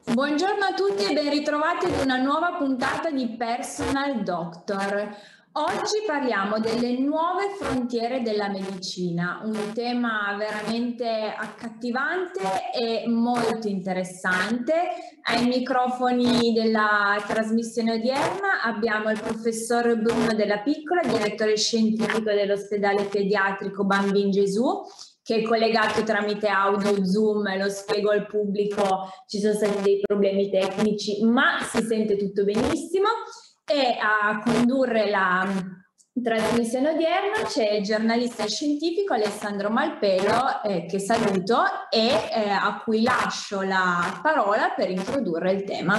Buongiorno a tutti e ben ritrovati ad una nuova puntata di Personal Doctor. Oggi parliamo delle nuove frontiere della medicina, un tema veramente accattivante e molto interessante. Ai microfoni della trasmissione odierna abbiamo il professor Bruno Della Piccola, direttore scientifico dell'ospedale pediatrico Bambin Gesù, che è collegato tramite audio Zoom, lo spiego al pubblico, ci sono stati dei problemi tecnici, ma si sente tutto benissimo. E a condurre la trasmissione odierna c'è il giornalista scientifico Alessandro Malpelo, che saluto e a cui lascio la parola per introdurre il tema.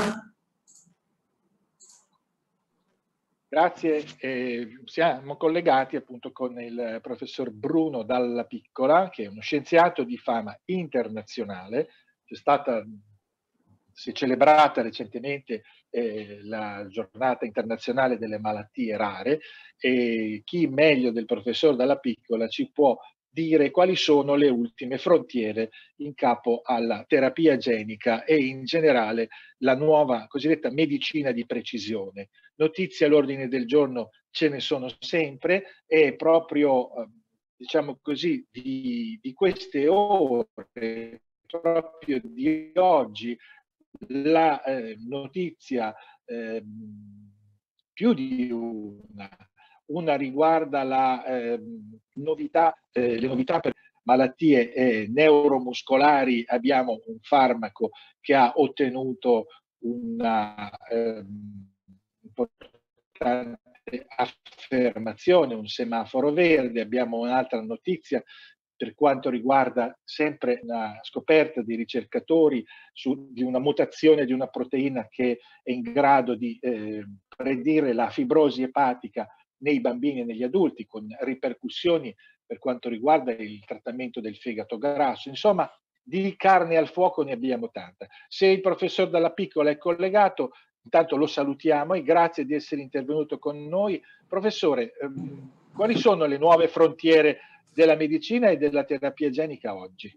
Grazie, siamo collegati appunto con il professor Bruno Dalla Piccola, che è uno scienziato di fama internazionale. Si è celebrata recentemente la giornata internazionale delle malattie rare, e chi meglio del professor Dalla Piccola ci può dire quali sono le ultime frontiere in capo alla terapia genica e in generale la nuova cosiddetta medicina di precisione. Notizie all'ordine del giorno ce ne sono sempre, e proprio diciamo così di queste ore, proprio di oggi, la notizia più di una riguarda le novità per malattie neuromuscolari. Abbiamo un farmaco che ha ottenuto una importante affermazione, un semaforo verde. Abbiamo un'altra notizia per quanto riguarda sempre una scoperta di ricercatori di una mutazione di una proteina che è in grado di predire la fibrosi epatica nei bambini e negli adulti, con ripercussioni per quanto riguarda il trattamento del fegato grasso. Insomma, di carne al fuoco ne abbiamo tanta. Se il professor Dalla Piccola è collegato, intanto lo salutiamo e grazie di essere intervenuto con noi. Professore, quali sono le nuove frontiere della medicina e della terapia genica oggi?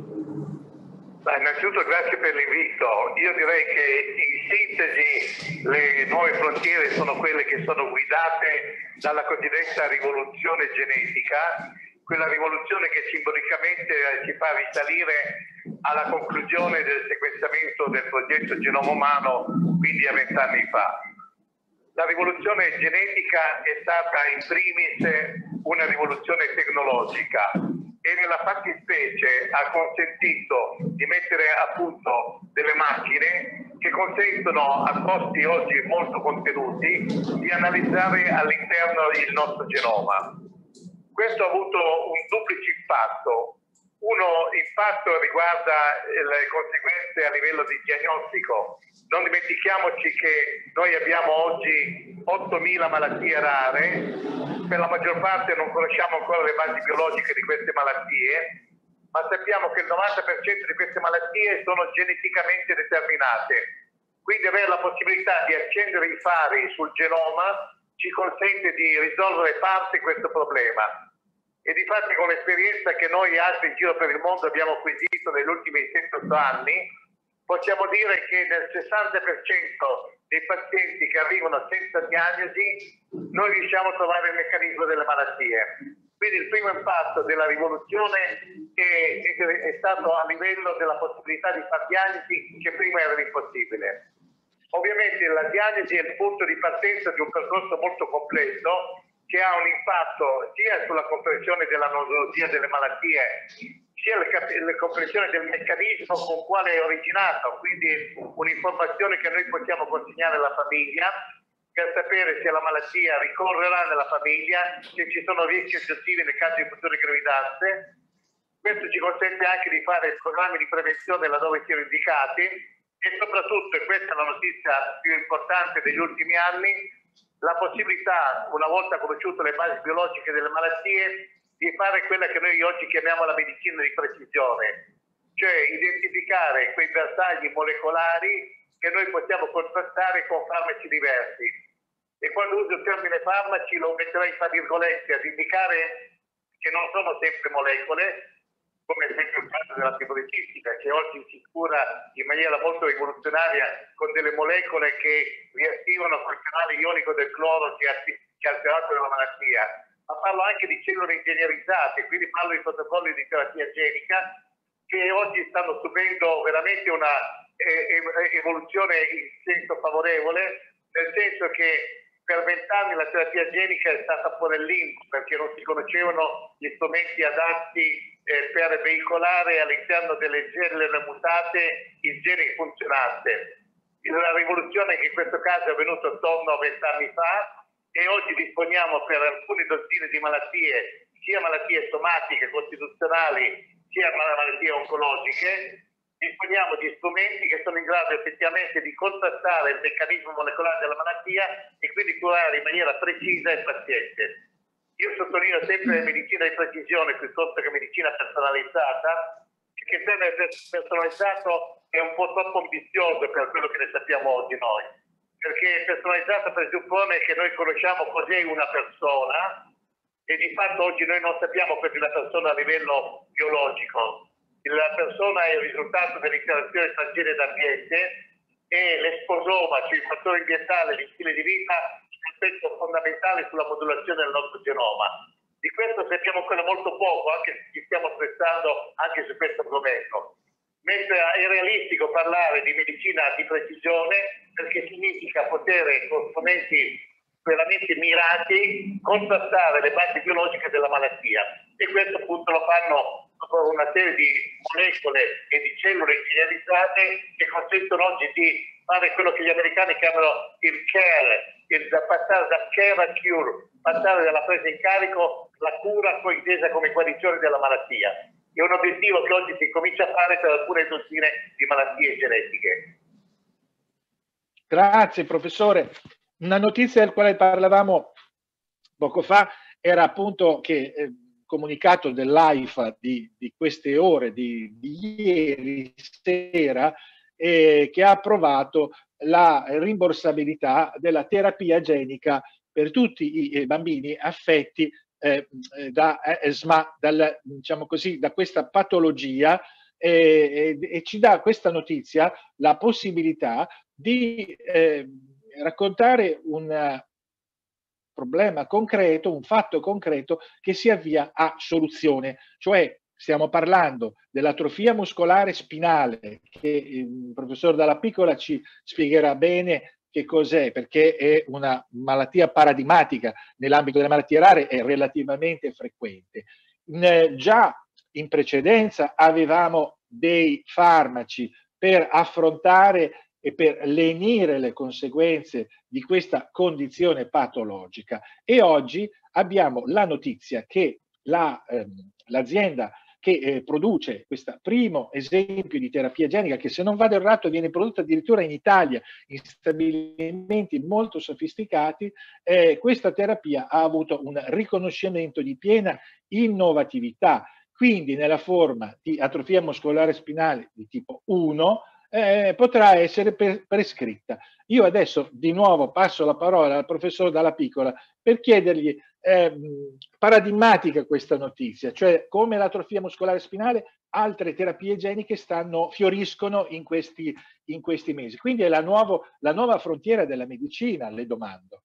Innanzitutto grazie per l'invito. Io direi che in sintesi le nuove frontiere sono quelle che sono guidate dalla cosiddetta rivoluzione genetica, quella rivoluzione che simbolicamente ci fa risalire alla conclusione del sequenziamento del progetto Genoma Umano, quindi a 20 anni fa. La rivoluzione genetica è stata in primis una rivoluzione tecnologica e nella fattispecie ha consentito di mettere a punto delle macchine che consentono a costi oggi molto contenuti di analizzare all'interno il nostro genoma. Questo ha avuto un duplice impatto. Uno impatto riguarda le conseguenze a livello di diagnostico. Non dimentichiamoci che noi abbiamo oggi 8.000 malattie rare, per la maggior parte non conosciamo ancora le basi biologiche di queste malattie, ma sappiamo che il 90% di queste malattie sono geneticamente determinate. Quindi avere la possibilità di accendere i fari sul genoma ci consente di risolvere parte questo problema. E difatti con l'esperienza che noi altri in giro per il mondo abbiamo acquisito negli ultimi 7-8 anni, possiamo dire che nel 60% dei pazienti che arrivano senza diagnosi noi riusciamo a trovare il meccanismo delle malattie. Quindi il primo impatto della rivoluzione è stato a livello della possibilità di fare diagnosi che prima era impossibile. Ovviamente la diagnosi è il punto di partenza di un percorso molto complesso che ha un impatto sia sulla comprensione della nosologia delle malattie, sia la comprensione del meccanismo con quale è originato, quindi un'informazione che noi possiamo consegnare alla famiglia per sapere se la malattia ricorrerà nella famiglia, se ci sono rischi aggiuntivi nel caso di future gravidanze. Questo ci consente anche di fare programmi di prevenzione laddove siano indicati e soprattutto, e questa è la notizia più importante degli ultimi anni, la possibilità, una volta conosciute le basi biologiche delle malattie, di fare quella che noi oggi chiamiamo la medicina di precisione, cioè identificare quei bersagli molecolari che noi possiamo contrastare con farmaci diversi. E quando uso il termine farmaci lo metterei tra virgolette ad indicare che non sono sempre molecole, come ad esempio il caso della fibrocistica, che oggi si cura in maniera molto rivoluzionaria con delle molecole che riattivano quel canale ionico del cloro che ha alterato la malattia, ma parlo anche di cellule ingegnerizzate, quindi parlo di protocolli di terapia genica che oggi stanno subendo veramente una evoluzione in senso favorevole, nel senso che per 20 anni la terapia genica è stata un po' nel limbo perché non si conoscevano gli strumenti adatti per veicolare all'interno delle cellule mutate il gene che funzionasse. La rivoluzione che in questo caso è avvenuta attorno a 20 anni fa, e oggi disponiamo per alcune dozzine di malattie, sia malattie somatiche, costituzionali, sia malattie oncologiche, disponiamo di strumenti che sono in grado effettivamente di contrastare il meccanismo molecolare della malattia e quindi curare in maniera precisa il paziente. Io sottolineo sempre medicina di precisione piuttosto che medicina personalizzata, perché il termine personalizzato è un po' troppo ambizioso per quello che ne sappiamo oggi noi, perché personalizzato presuppone che noi conosciamo cos'è una persona e di fatto oggi noi non sappiamo cos'è una persona a livello biologico. La persona è il risultato dell'interazione tra gene ed ambiente e l'esposoma, cioè il fattore ambientale, il stile di vita, è un aspetto fondamentale sulla modulazione del nostro genoma. Di questo sappiamo ancora molto poco, anche se ci stiamo stressando anche su questo argomento. Mentre è realistico parlare di medicina di precisione perché significa poter, con strumenti veramente mirati, contrastare le basi biologiche della malattia. E questo appunto lo fanno con una serie di molecole e di cellule ingegnerizzate che consentono oggi di fare quello che gli americani chiamano il care, passare da care a cure, passare dalla presa in carico la cura poi intesa come guarigione della malattia. È un obiettivo che oggi si comincia a fare per alcune dozzine di malattie genetiche. Grazie professore. Una notizia del quale parlavamo poco fa era appunto che comunicato dell'AIFA di queste ore, di ieri sera, che ha approvato la rimborsabilità della terapia genica per tutti i bambini affetti da SMA, diciamo così, da questa patologia, e ci dà questa notizia la possibilità di raccontare un problema concreto, un fatto concreto che si avvia a soluzione, cioè stiamo parlando dell'atrofia muscolare spinale, che il professor Dalla Piccola ci spiegherà bene che cos'è, perché è una malattia paradigmatica nell'ambito delle malattie rare, è relativamente frequente. Già in precedenza avevamo dei farmaci per affrontare e per lenire le conseguenze di questa condizione patologica, e oggi abbiamo la notizia che l'azienda che produce questo primo esempio di terapia genica, che se non vado errato viene prodotta addirittura in Italia in stabilimenti molto sofisticati, questa terapia ha avuto un riconoscimento di piena innovatività, quindi nella forma di atrofia muscolare spinale di tipo 1 potrà essere prescritta. Io adesso di nuovo passo la parola al professor Dalla Piccola per chiedergli paradigmatica questa notizia, cioè come l'atrofia muscolare spinale altre terapie geniche fioriscono in questi mesi. Quindi è la nuova frontiera della medicina, le domando.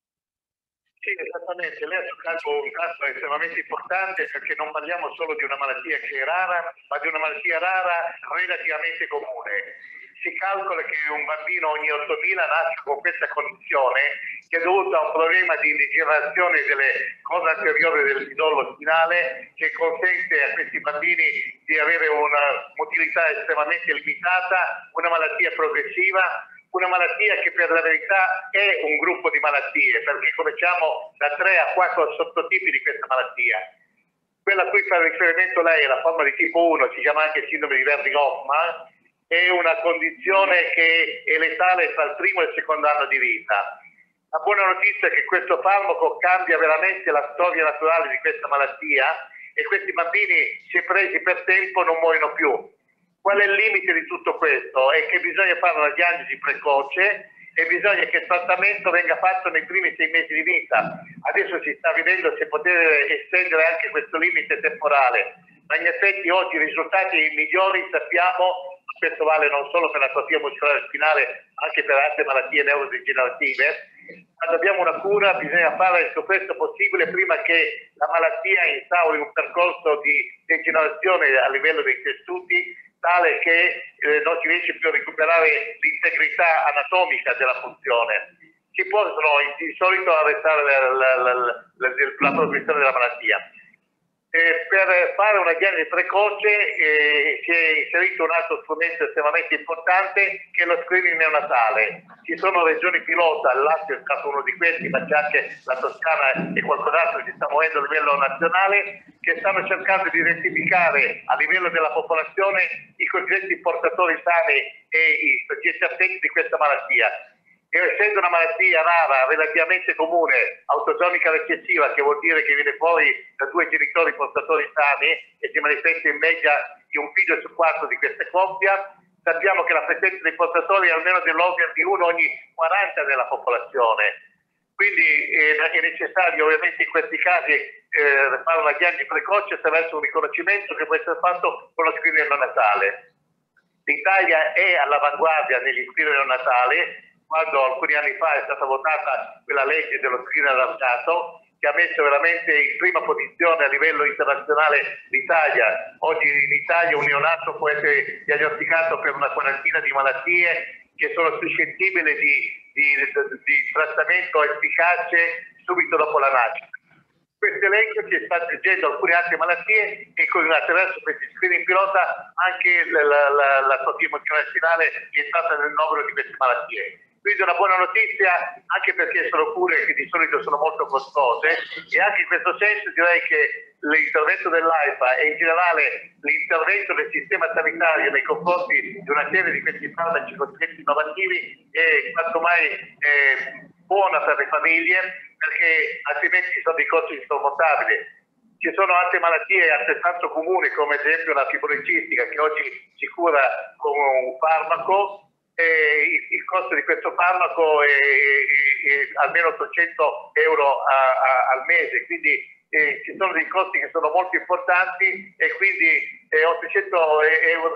Sì, esattamente, lei ha toccato un tasto estremamente importante perché non parliamo solo di una malattia che è rara, ma di una malattia rara relativamente comune. Si calcola che un bambino ogni 8.000 nasce con questa condizione che è dovuta a un problema di degenerazione delle cose anteriori del midollo spinale che consente a questi bambini di avere una motilità estremamente limitata, una malattia progressiva, una malattia che per la verità è un gruppo di malattie, perché conosciamo da 3 a 4 sottotipi di questa malattia. Quella a cui fa riferimento lei, la forma di tipo 1, si chiama anche sindrome di Verdig-Hoffmann, è una condizione che è letale tra il primo e il secondo anno di vita. La buona notizia è che questo farmaco cambia veramente la storia naturale di questa malattia e questi bambini, se presi per tempo, non muoiono più. Qual è il limite di tutto questo? È che bisogna fare una diagnosi precoce e bisogna che il trattamento venga fatto nei primi 6 mesi di vita. Adesso si sta vedendo se poter estendere anche questo limite temporale, ma in effetti oggi i risultati migliori sappiamo, questo vale non solo per l'atrofia muscolare spinale, ma anche per altre malattie neurodegenerative. Quando abbiamo una cura bisogna fare il più presto possibile prima che la malattia instauri un percorso di degenerazione a livello dei tessuti tale che non si riesce più a recuperare l'integrità anatomica della funzione. Si possono di solito arrestare la progressione della malattia. Per fare una diagnosi precoce si è inserito un altro strumento estremamente importante che è lo screening neonatale. Ci sono regioni pilota, il Lazio è stato uno di questi, ma c'è anche la Toscana e qualcos'altro che si sta muovendo a livello nazionale, che stanno cercando di identificare a livello della popolazione i cosiddetti portatori sani e i soggetti affetti di questa malattia. E essendo una malattia rara, relativamente comune, autosomica recessiva, che vuol dire che viene fuori da 2 genitori portatori sani e si manifesta in media di un figlio su 4 di questa coppia, sappiamo che la presenza dei portatori è almeno dell'ordine di 1 ogni 40 della popolazione. Quindi è necessario ovviamente in questi casi fare una diagnosi precoce attraverso un riconoscimento che può essere fatto con lo screening neonatale. L'Italia è all'avanguardia negli screening neonatali. Quando alcuni anni fa è stata votata quella legge dello screening allargato che ha messo veramente in prima posizione a livello internazionale l'Italia. Oggi in Italia un neonato può essere diagnosticato per una quarantina di malattie che sono suscettibili di trattamento efficace subito dopo la nascita. Questo elenco ci sta aggiungendo alcune altre malattie e attraverso questi screening pilota anche l'atrofia muscolare spinale è entrata nel novero di queste malattie. Quindi una buona notizia, anche perché sono cure che di solito sono molto costose, e anche in questo senso direi che l'intervento dell'AIFA e in generale l'intervento del sistema sanitario nei confronti di una serie di questi farmaci cosiddetti innovativi è quanto mai buona per le famiglie, perché altrimenti ci sono dei costi insormontabili. Ci sono altre malattie altrettanto comuni, come ad esempio la fibrocicistica, che oggi si cura con un farmaco. Il costo di questo farmaco è almeno 800 euro al mese, quindi ci sono dei costi che sono molto importanti e quindi 800 euro,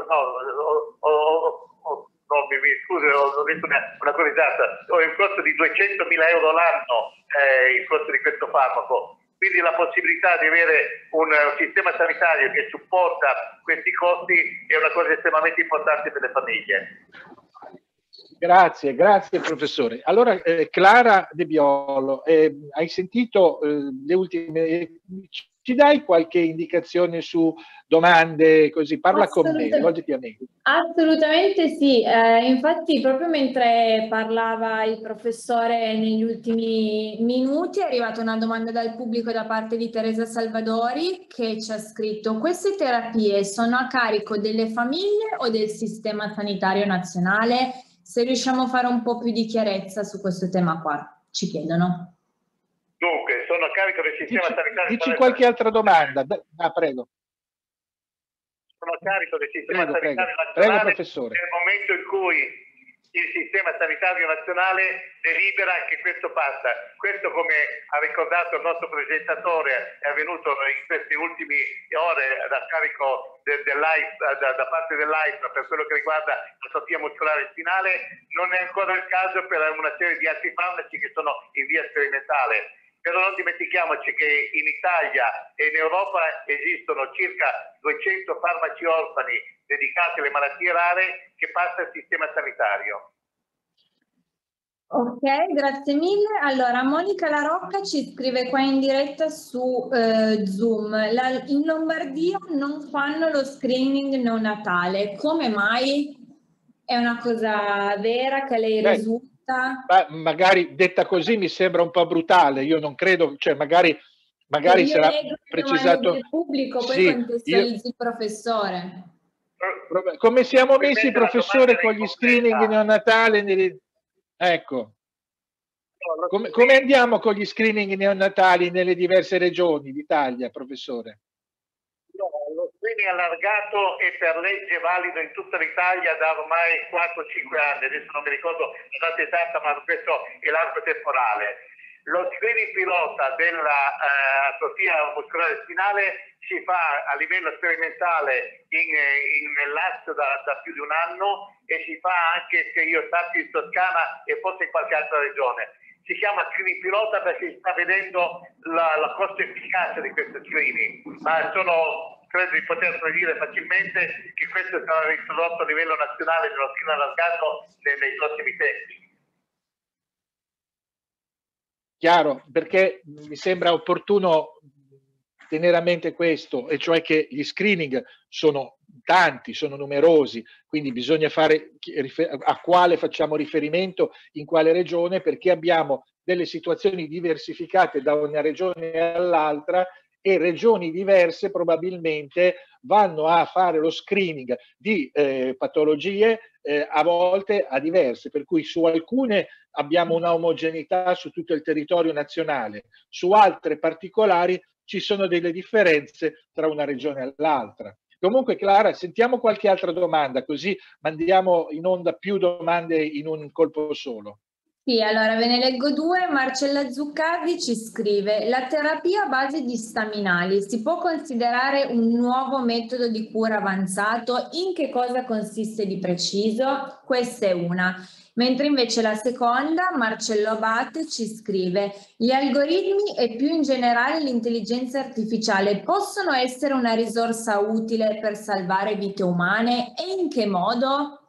no, mi scusi, ho detto una cosa esatta, ho il costo di 200.000 euro l'anno, il costo di questo farmaco. Quindi la possibilità di avere un sistema sanitario che supporta questi costi è una cosa estremamente importante per le famiglie. Grazie professore. Allora, Clara De Biolo, hai sentito le ultime, ci dai qualche indicazione su domande così? Parla con me, rivolgiti a me. Assolutamente sì, infatti proprio mentre parlava il professore negli ultimi minuti è arrivata una domanda dal pubblico da parte di Teresa Salvadori che ci ha scritto: queste terapie sono a carico delle famiglie o del sistema sanitario nazionale? Se riusciamo a fare un po' più di chiarezza su questo tema qua, ci chiedono. Dunque, sono a carico del sistema sanitario. Dici qualche altra domanda? Prego. Sono a carico del sistema sanitario nazionale. Prego, professore. Nel momento in cui il sistema sanitario nazionale delibera che questo passa. Questo, come ha ricordato il nostro presentatore, è avvenuto in queste ultime ore da carico da parte dell'AIFA per quello che riguarda l'atrofia muscolare spinale. Non è ancora il caso per una serie di altri farmaci che sono in via sperimentale. Però non dimentichiamoci che in Italia e in Europa esistono circa 200 farmaci orfani dedicati alle malattie rare che passa al sistema sanitario. Ok, grazie mille. Allora, Monica La Rocca ci scrive qua in diretta su Zoom. In Lombardia non fanno lo screening neonatale. Come mai? È una cosa vera che lei risulta? Magari detta così mi sembra un po' brutale. Io non credo, cioè magari sarà precisato. Del pubblico, poi contestualizzi il professore. Come siamo messi, professore, con gli screening neonatali? Ecco, come andiamo con gli screening neonatali nelle diverse regioni d'Italia, professore? No, lo screening allargato è per legge valido in tutta l'Italia da ormai 4-5 anni, adesso non mi ricordo la data esatta, ma questo è l'arco temporale. Lo screening pilota dell'atrofia muscolare spinale si fa a livello sperimentale nell'arco da più di un anno e si fa anche, che io sappia, in Toscana e forse in qualche altra regione. Si chiama screening pilota perché si sta vedendo la costo efficacia di questo screening, ma credo di poter dire facilmente che questo sarà introdotto a livello nazionale nello screening allargato nei prossimi tempi. Chiaro, perché mi sembra opportuno tenere a mente questo, e cioè che gli screening sono tanti, sono numerosi, quindi bisogna fare a quale facciamo riferimento, in quale regione, perché abbiamo delle situazioni diversificate da una regione all'altra e regioni diverse probabilmente vanno a fare lo screening di patologie a volte a diverse, per cui su alcune abbiamo una omogeneità su tutto il territorio nazionale, su altre particolari ci sono delle differenze tra una regione e l'altra. Comunque Clara, sentiamo qualche altra domanda, così mandiamo in onda più domande in un colpo solo. Sì, allora ve ne leggo due. Marcella Zuccardi ci scrive: la terapia a base di staminali si può considerare un nuovo metodo di cura avanzato? In che cosa consiste di preciso? Questa è una. Mentre invece la seconda, Marcello Abate, ci scrive: gli algoritmi e più in generale l'intelligenza artificiale possono essere una risorsa utile per salvare vite umane e in che modo?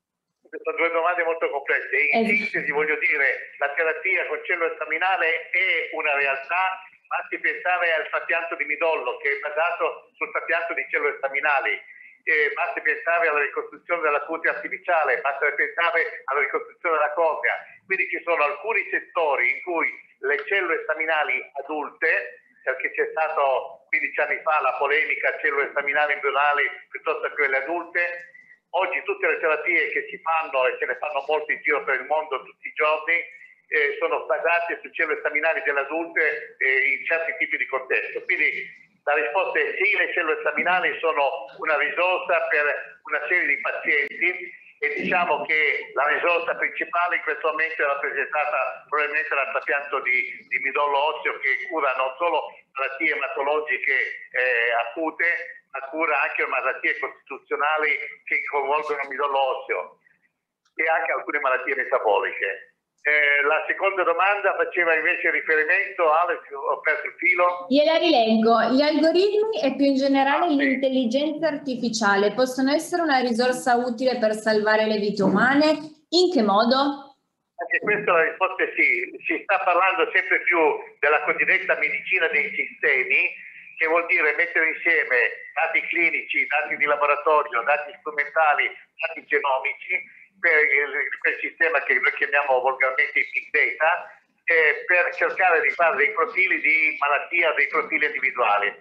Sono due domande molto complesse. In sintesi voglio dire, la terapia con cellula staminale è una realtà, basti pensare al trapianto di midollo che è basato sul trapianto di cellule staminali, basti pensare alla ricostruzione della cute artificiale, basti pensare alla ricostruzione della coclea. Quindi ci sono alcuni settori in cui le cellule staminali adulte, perché c'è stato 15 anni fa la polemica cellule staminali embrionali piuttosto che quelle adulte. Oggi tutte le terapie che si fanno, e se ne fanno molte in giro per il mondo tutti i giorni, sono basate su cellule staminali delle adulte in certi tipi di contesto. Quindi la risposta è sì, le cellule staminali sono una risorsa per una serie di pazienti e diciamo che la risorsa principale in questo momento è rappresentata probabilmente dal trapianto di midollo osseo, che cura non solo malattie ematologiche acute, ma cura anche malattie costituzionali che coinvolgono il midollo osseo e anche alcune malattie metaboliche. La seconda domanda faceva invece riferimento Alex, ho perso il filo. Gliela rileggo. Gli algoritmi e più in generale l'intelligenza artificiale possono essere una risorsa utile per salvare le vite umane? In che modo? Anche questa la risposta è sì. Si sta parlando sempre più della cosiddetta medicina dei sistemi, che vuol dire mettere insieme dati clinici, dati di laboratorio, dati strumentali, dati genomici, per quel sistema che noi chiamiamo volgarmente i big data, per cercare di fare dei profili di malattia, dei profili individuali.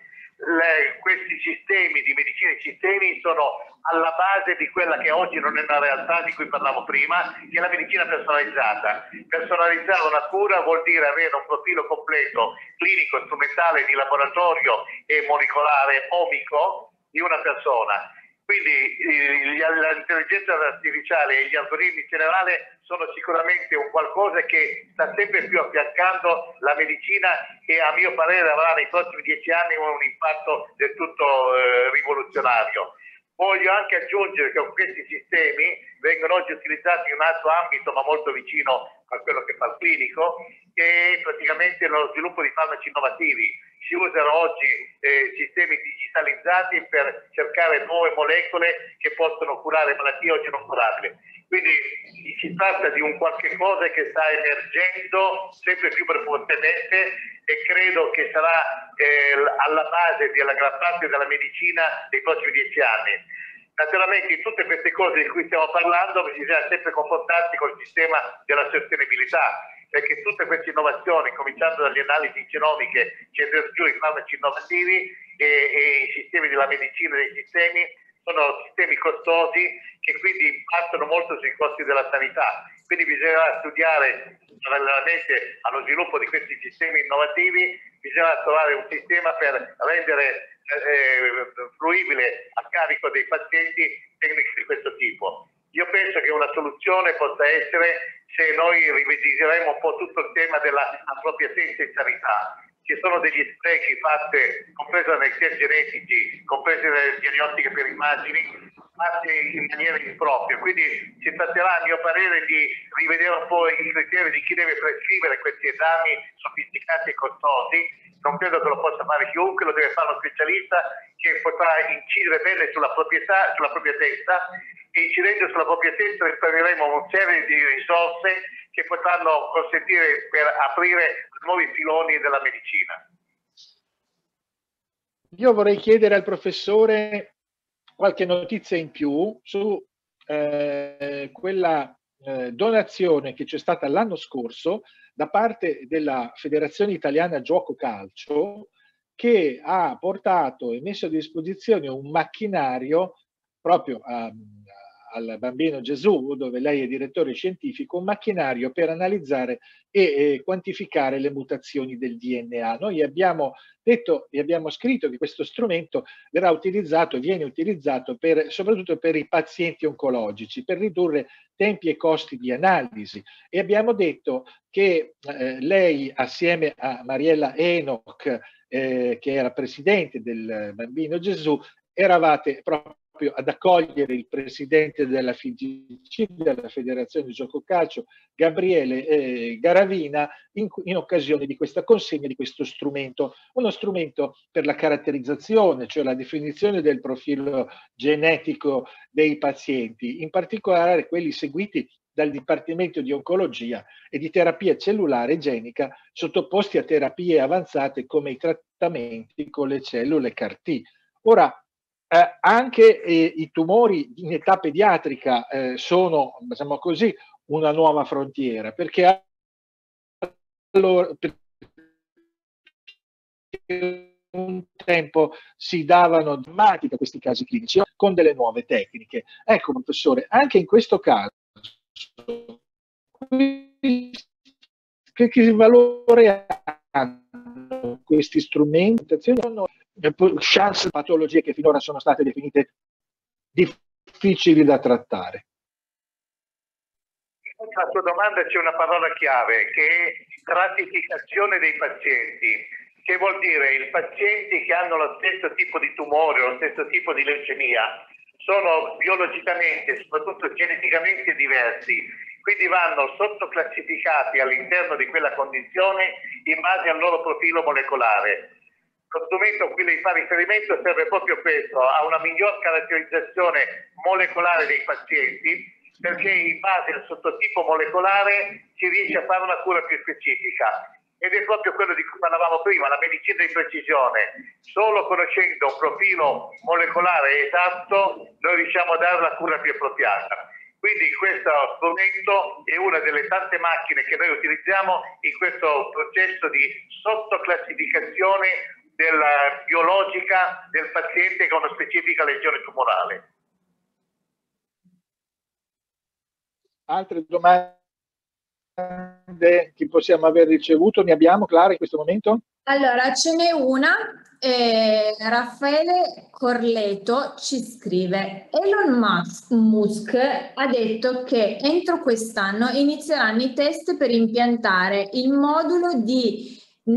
Questi sistemi di medicina dei sistemi sono alla base di quella che oggi non è una realtà di cui parlavo prima, che è la medicina personalizzata. Personalizzare una cura vuol dire avere un profilo completo, clinico, strumentale, di laboratorio e molecolare, omico, di una persona. Quindi l'intelligenza artificiale e gli algoritmi in generale sono sicuramente un qualcosa che sta sempre più affiancando la medicina e a mio parere avrà nei prossimi 10 anni un impatto del tutto rivoluzionario. Voglio anche aggiungere che questi sistemi vengono oggi utilizzati in un altro ambito ma molto vicino a quello che fa il clinico, che è praticamente lo sviluppo di farmaci innovativi. Si usano oggi sistemi digitalizzati per cercare nuove molecole che possono curare malattie oggi non curabili. Quindi si tratta di un qualche cosa che sta emergendo sempre più prepotentemente e credo che sarà alla base della gran parte della medicina dei prossimi 10 anni. Naturalmente in tutte queste cose di cui stiamo parlando bisogna sempre confrontarsi col sistema della sostenibilità, perché tutte queste innovazioni, cominciando dalle analisi genomiche, scendendo giù i farmaci innovativi e i sistemi della medicina dei sistemi, sono sistemi costosi che quindi impattano molto sui costi della sanità. Quindi bisognerà studiare parallelamente allo sviluppo di questi sistemi innovativi, bisogna trovare un sistema per rendere fruibile a carico dei pazienti tecniche di questo tipo. Io penso che una soluzione possa essere se noi rivedremo un po' tutto il tema della appropriatezza in sanità. Ci sono degli sprechi fatti, compresi nei test genetici, compresi nelle diagnostiche per immagini, fatti in maniera impropria. Quindi si tratterà, a mio parere, di rivedere un po' i criteri di chi deve prescrivere questi esami sofisticati e costosi. Non credo che lo possa fare chiunque, lo deve fare uno specialista che potrà incidere bene sulla propria testa, e incidendo sulla propria testa risparmieremo una serie di risorse che potranno consentire per aprire nuovi filoni della medicina. Io vorrei chiedere al professore qualche notizia in più su quella donazione che c'è stata l'anno scorso da parte della Federazione Italiana Gioco Calcio, che ha portato e messo a disposizione un macchinario proprio al Bambino Gesù, dove lei è direttore scientifico, un macchinario per analizzare e quantificare le mutazioni del DNA. Noi abbiamo detto e abbiamo scritto che questo strumento verrà utilizzato, viene utilizzato soprattutto per i pazienti oncologici, per ridurre tempi e costi di analisi. E abbiamo detto che lei, assieme a Mariella Enoch, che era presidente del Bambino Gesù, eravate proprio ad accogliere il presidente della FIGC, della Federazione di Gioco Calcio, Gabriele Garavina, in occasione di questa consegna di questo strumento, uno strumento per la caratterizzazione, cioè la definizione del profilo genetico dei pazienti, in particolare quelli seguiti dal Dipartimento di Oncologia e di Terapia Cellulare e Genica, sottoposti a terapie avanzate come i trattamenti con le cellule CAR-T. Ora, anche i tumori in età pediatrica sono, diciamo così, una nuova frontiera, perché allora, un tempo si davano drammatici questi casi clinici con delle nuove tecniche. Ecco, professore, anche in questo caso, che valore hanno questi strumenti? Chance, patologie che finora sono state definite difficili da trattare. La tua domanda c'è una parola chiave che è stratificazione dei pazienti, che vuol dire i pazienti che hanno lo stesso tipo di tumore o lo stesso tipo di leucemia sono biologicamente, soprattutto geneticamente diversi, quindi vanno sottoclassificati all'interno di quella condizione in base al loro profilo molecolare. Lo strumento a cui lei fa riferimento serve proprio questo, a una miglior caratterizzazione molecolare dei pazienti, perché in base al sottotipo molecolare si riesce a fare una cura più specifica. Ed è proprio quello di cui parlavamo prima, la medicina di precisione. Solo conoscendo un profilo molecolare esatto noi riusciamo a dare la cura più appropriata. Quindi questo strumento è una delle tante macchine che noi utilizziamo in questo processo di sottoclassificazione della biologica del paziente con una specifica lesione tumorale. Altre domande che possiamo aver ricevuto? Ne abbiamo, Clara, in questo momento? Allora, ce n'è una. Raffaele Corleto ci scrive: Elon Musk ha detto che entro quest'anno inizieranno i test per impiantare il modulo di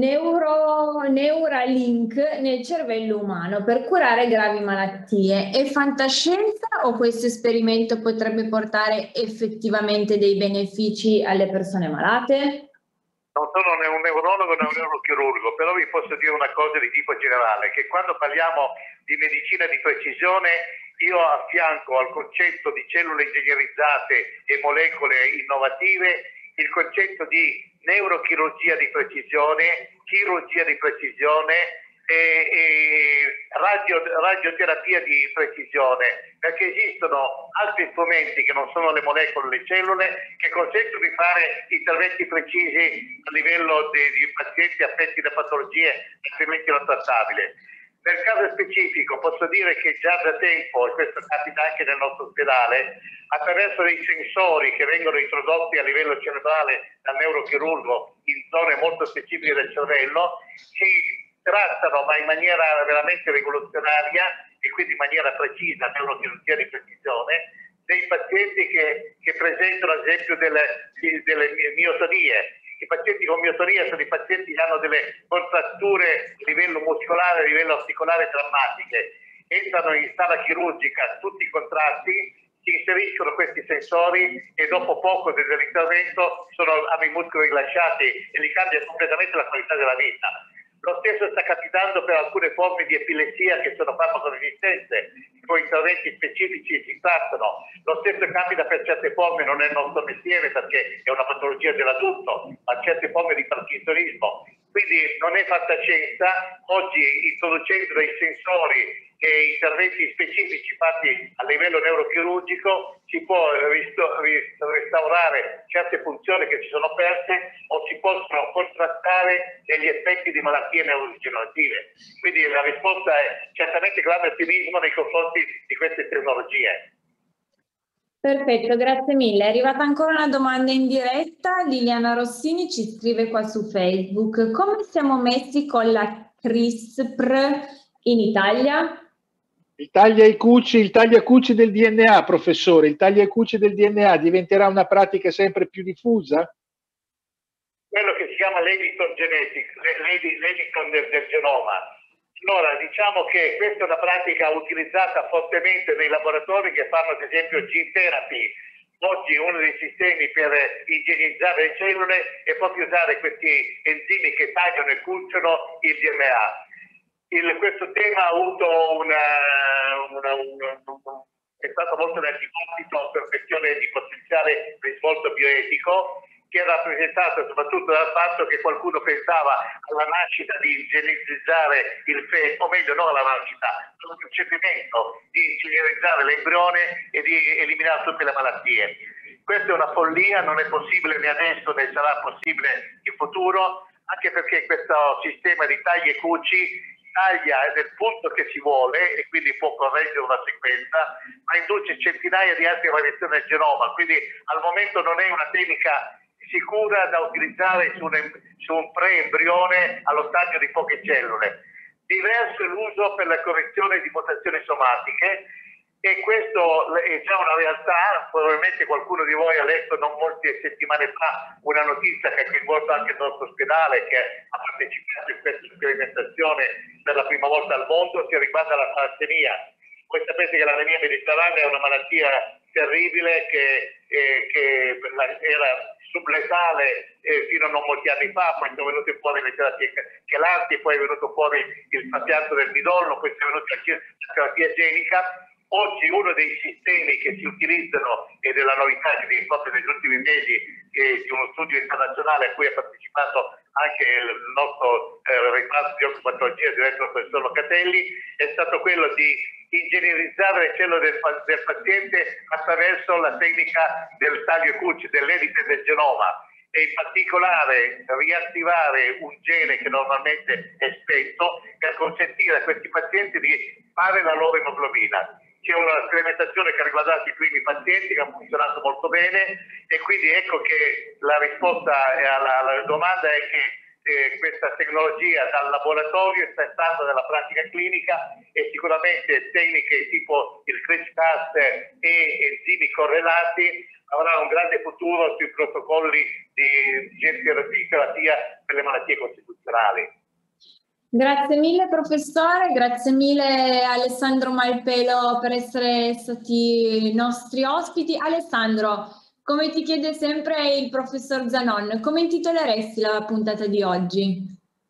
Neuralink nel cervello umano per curare gravi malattie. È fantascienza o questo esperimento potrebbe portare effettivamente dei benefici alle persone malate? Non sono né un neurologo né un neurochirurgo, però vi posso dire una cosa di tipo generale, che quando parliamo di medicina di precisione, io affianco al concetto di cellule ingegnerizzate e molecole innovative il concetto di neurochirurgia di precisione, chirurgia di precisione e radioterapia di precisione, perché esistono altri strumenti che non sono le molecole, le cellule, che consentono di fare interventi precisi a livello di pazienti affetti da patologie altrimenti non trattabili. Nel caso specifico posso dire che già da tempo, e questo capita anche nel nostro ospedale, attraverso dei sensori che vengono introdotti a livello cerebrale dal neurochirurgo in zone molto specifiche del cervello, si trattano, ma in maniera veramente rivoluzionaria e quindi in maniera precisa, neurochirurgia di precisione, dei pazienti che presentano ad esempio delle miotonie. I pazienti con miotonia sono i pazienti che hanno delle contratture a livello muscolare, a livello articolare drammatiche, entrano in sala chirurgica tutti contratti, si inseriscono questi sensori e dopo poco dell'intervento hanno i muscoli rilasciati e li cambia completamente la qualità della vita. Lo stesso sta capitando per alcune forme di epilessia che sono farmacoresistente, con interventi specifici si trattano. Lo stesso capita per certe forme, non è il nostro mestiere perché è una patologia dell'adulto, ma certe forme di parkinsonismo. Quindi non è fantascienza, oggi introducendo dei sensori e interventi specifici fatti a livello neurochirurgico si può restaurare certe funzioni che si sono perse o si possono contrastare degli effetti di malattie neurodegenerative. Quindi la risposta è certamente grande ottimismo nei confronti di queste tecnologie. Perfetto, grazie mille. È arrivata ancora una domanda in diretta. Liliana Rossini ci scrive qua su Facebook: come siamo messi con la CRISPR in Italia? Il taglia e cuci del DNA, professore, il taglia e cuci del DNA diventerà una pratica sempre più diffusa? Quello che si chiama l'editing del genoma. Allora, diciamo che questa è una pratica utilizzata fortemente nei laboratori che fanno ad esempio gene therapy. Oggi uno dei sistemi per igienizzare le cellule è proprio usare questi enzimi che tagliano e cuciono il DNA. Questo tema ha avuto è stato molto nel dibattito per questione di potenziale risvolto bioetico, che è rappresentato soprattutto dal fatto che qualcuno pensava alla nascita di igienizzare il feto, o meglio non alla nascita, al concepimento di igienizzare l'embrione e di eliminare tutte le malattie. Questa è una follia, non è possibile né adesso né sarà possibile in futuro, anche perché questo sistema di tagli e cuci taglia nel punto che si vuole e quindi può correggere una sequenza, ma induce centinaia di altre variazioni del genoma, quindi al momento non è una tecnica sicura da utilizzare su un pre-embrione allo stadio di poche cellule. Diverso è l'uso per la correzione di mutazioni somatiche e questo è già una realtà. Probabilmente qualcuno di voi ha letto non molte settimane fa una notizia che ha coinvolto anche il nostro ospedale, che ha partecipato in questa sperimentazione per la prima volta al mondo, che riguarda la talassemia. Voi sapete che l'anemia mediterranea è una malattia terribile che era subletale fino a non molti anni fa, poi sono venute fuori le terapie chelanti, poi è venuto fuori il trapianto del midollo, poi è venuta la terapia genica. Oggi uno dei sistemi che si utilizzano, ed è la novità che viene proprio negli ultimi mesi di uno studio internazionale a cui ha partecipato anche il nostro reparto di oncopatologia diretto dal professor Locatelli, è stato quello di ingegnerizzare le cellule del paziente attraverso la tecnica del taglio e cuci, dell'editing del genoma, e in particolare riattivare un gene che normalmente è spento per consentire a questi pazienti di fare la loro emoglobina. C'è una sperimentazione che ha riguardato i primi pazienti che ha funzionato molto bene e quindi ecco che la risposta alla domanda è che questa tecnologia dal laboratorio sta entrando nella pratica clinica e sicuramente tecniche tipo il CRISPR e enzimi correlati avrà un grande futuro sui protocolli di terapia per le malattie costituzionali. Grazie mille professore, grazie mille Alessandro Malpelo per essere stati i nostri ospiti. Alessandro, come ti chiede sempre il professor Zanon, come intitoleresti la puntata di oggi?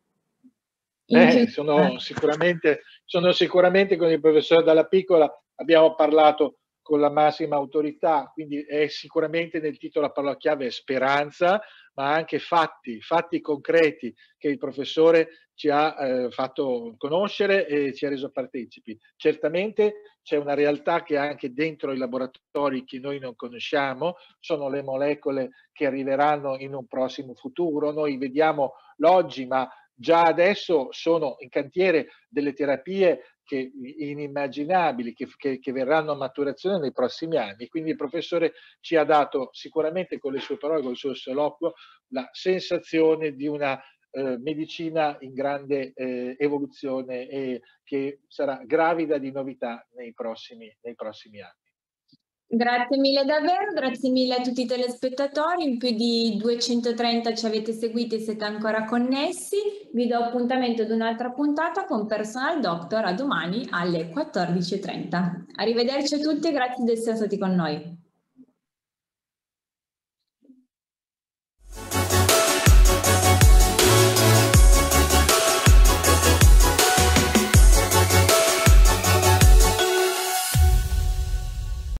Sono sicuramente con il professore Dalla Piccola, abbiamo parlato con la massima autorità, quindi è sicuramente nel titolo la parola chiave è speranza, ma anche fatti concreti che il professore ci ha fatto conoscere e ci ha reso partecipi. Certamente c'è una realtà che anche dentro i laboratori che noi non conosciamo, sono le molecole che arriveranno in un prossimo futuro. Noi vediamo l'oggi, ma già adesso sono in cantiere delle terapie inimmaginabili che verranno a maturazione nei prossimi anni. Quindi il professore ci ha dato sicuramente con le sue parole, con il suo soliloquio, la sensazione di una medicina in grande evoluzione e che sarà gravida di novità nei prossimi anni. Grazie mille davvero, grazie mille a tutti i telespettatori, in più di 230 ci avete seguiti e siete ancora connessi. Vi do appuntamento ad un'altra puntata con Personal Doctor a domani alle 14:30. Arrivederci a tutti e grazie di essere stati con noi.